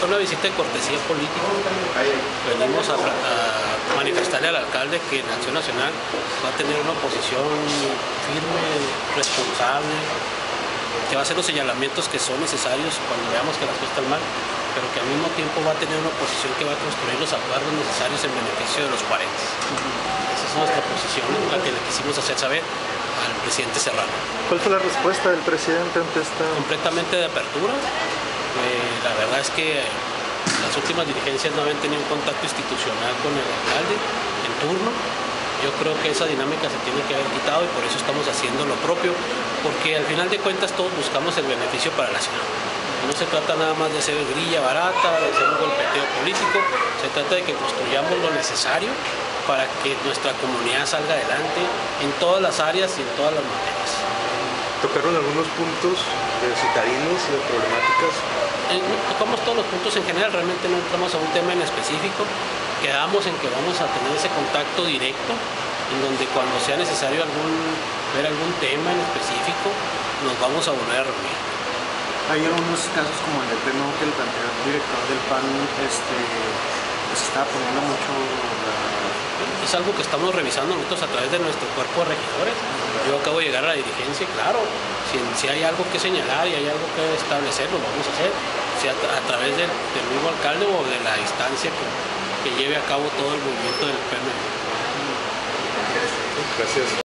Una visita de cortesía política. Venimos a manifestarle al alcalde que en Acción Nacional va a tener una oposición firme, responsable, que va a hacer los señalamientos que son necesarios cuando veamos que las cosas están mal, pero que al mismo tiempo va a tener una oposición que va a construir los acuerdos necesarios en beneficio de los cuarenses. Esa es nuestra posición, la que le quisimos hacer saber al presidente Serrano. ¿Cuál fue la respuesta del presidente ante esta? Completamente de apertura. La verdad es que las últimas dirigencias no habían tenido un contacto institucional con el alcalde en turno. Yo creo que esa dinámica se tiene que haber quitado y por eso estamos haciendo lo propio, porque al final de cuentas todos buscamos el beneficio para la ciudad. No se trata nada más de hacer grilla barata, de hacer un golpeteo político, se trata de que construyamos lo necesario para que nuestra comunidad salga adelante en todas las áreas y en todas las materias. Tocaron algunos puntos citadinos y de problemáticas. Tocamos todos los puntos en general, realmente no entramos a un tema en específico. Quedamos en que vamos a tener ese contacto directo, en donde cuando sea necesario ver algún tema en específico, nos vamos a volver a reunir. Hay algunos casos como el de Pleno que el anterior director del PAN se está poniendo mucho. Es algo que estamos revisando nosotros a través de nuestro cuerpo de regidores. Yo acabo de llegar a la dirigencia y claro, si hay algo que señalar y hay algo que establecer, lo vamos a hacer, sea a través del mismo alcalde o de la instancia que lleve a cabo todo el movimiento del PME. Gracias.